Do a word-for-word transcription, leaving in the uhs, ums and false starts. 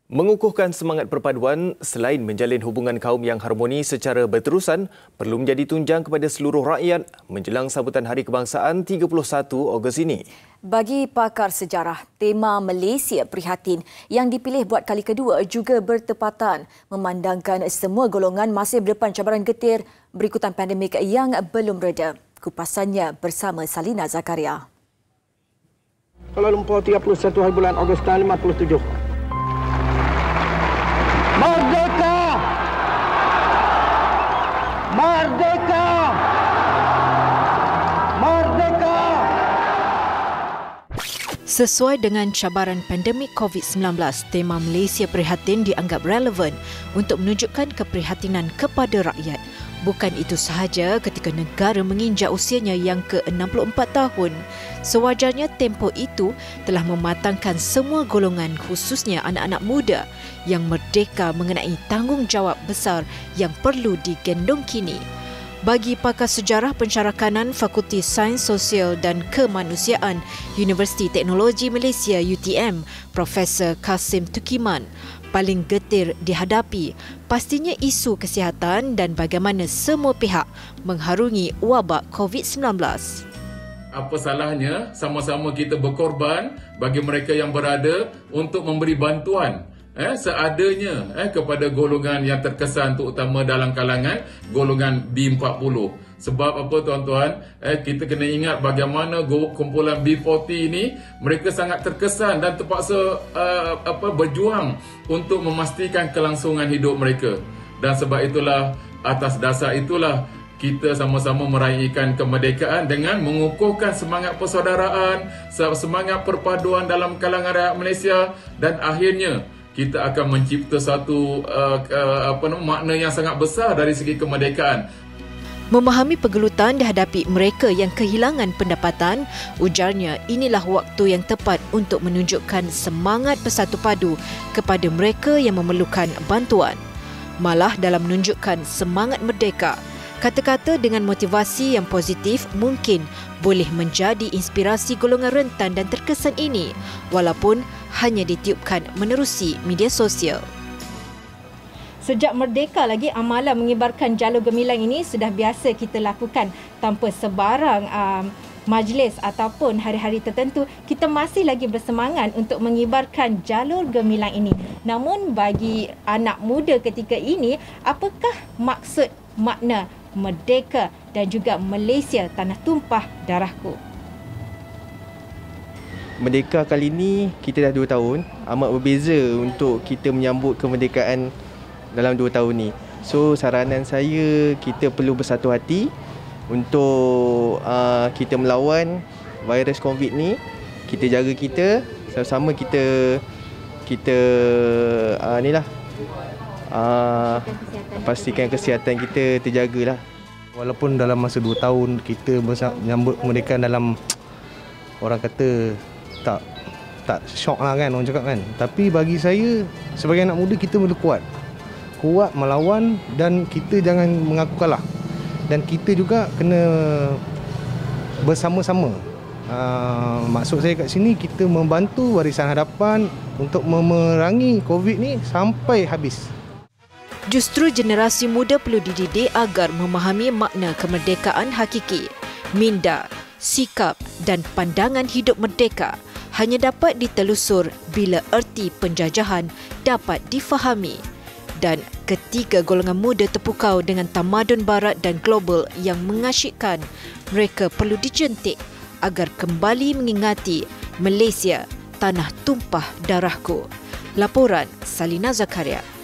Mengukuhkan semangat perpaduan selain menjalin hubungan kaum yang harmoni secara berterusan perlu menjadi tunjang kepada seluruh rakyat menjelang sambutan Hari Kebangsaan tiga puluh satu Ogos ini. Bagi pakar sejarah, tema Malaysia Prihatin yang dipilih buat kali kedua juga bertepatan memandangkan semua golongan masih berdepan cabaran getir berikutan pandemik yang belum reda. Kupasannya bersama Salina Zakaria. Kuala Lumpur tiga puluh satu hari bulan Ogos tahun lima puluh tujuh. Merdeka! Merdeka! Merdeka! Sesuai dengan cabaran pandemik COVID sembilan belas, tema Malaysia Prihatin dianggap relevan untuk menunjukkan keprihatinan kepada rakyat. Bukan itu sahaja, ketika negara menginjak usianya yang ke enam puluh empat tahun, sewajarnya tempoh itu telah mematangkan semua golongan, khususnya anak-anak muda yang merdeka mengenai tanggungjawab besar yang perlu digendong kini. Bagi pakar sejarah pensyarakanan Fakulti Sains Sosial dan Kemanusiaan Universiti Teknologi Malaysia U T M, Profesor Kasim Tukiman, paling getir dihadapi pastinya isu kesihatan dan bagaimana semua pihak mengharungi wabak COVID sembilan belas. Apa salahnya sama-sama kita berkorban bagi mereka yang berada untuk memberi bantuan eh, seadanya eh, kepada golongan yang terkesan, terutama dalam kalangan golongan B empat puluh. Sebab apa tuan-tuan, eh, kita kena ingat bagaimana kumpulan B empat puluh ini mereka sangat terkesan dan terpaksa uh, apa berjuang untuk memastikan kelangsungan hidup mereka. Dan sebab itulah, atas dasar itulah kita sama-sama meraihkan kemerdekaan dengan mengukuhkan semangat persaudaraan, semangat perpaduan dalam kalangan rakyat Malaysia, dan akhirnya kita akan mencipta satu uh, uh, apa nama makna yang sangat besar dari segi kemerdekaan. Memahami pergelutan dihadapi mereka yang kehilangan pendapatan, ujarnya inilah waktu yang tepat untuk menunjukkan semangat bersatu padu kepada mereka yang memerlukan bantuan. Malah dalam menunjukkan semangat merdeka, kata-kata dengan motivasi yang positif mungkin boleh menjadi inspirasi golongan rentan dan terkesan ini, walaupun hanya ditiupkan menerusi media sosial. Sejak merdeka lagi, amalan mengibarkan jalur gemilang ini sudah biasa kita lakukan tanpa sebarang um, majlis ataupun hari-hari tertentu. Kita masih lagi bersemangat untuk mengibarkan jalur gemilang ini. Namun bagi anak muda ketika ini, apakah maksud makna merdeka dan juga Malaysia tanah tumpah darahku? Merdeka kali ini kita dah dua tahun, amat berbeza untuk kita menyambut kemerdekaan dalam dua tahun ni. So saranan saya, kita perlu bersatu hati untuk uh, kita melawan virus COVID ni. Kita jaga kita, sama-sama kita kita uh, ni lah uh, pastikan kesihatan kita terjagalah. Walaupun dalam masa dua tahun kita menyambut kemerdekaan dalam, orang kata tak tak syok lah kan, orang cakap kan. Tapi bagi saya, sebagai anak muda, kita perlu kuat. Kuat melawan dan kita jangan mengaku kalah. Dan kita juga kena bersama-sama. Uh, maksud saya kat sini, kita membantu Barisan Hadapan untuk memerangi COVID ni sampai habis. Justru generasi muda perlu dididik agar memahami makna kemerdekaan hakiki. Minda, sikap dan pandangan hidup merdeka hanya dapat ditelusur bila erti penjajahan dapat difahami. Dan ketiga golongan muda terpukau dengan tamadun barat dan global yang mengasyikkan, mereka perlu dijentik agar kembali mengingati Malaysia, tanah tumpah darahku. Laporan Salina Zakaria.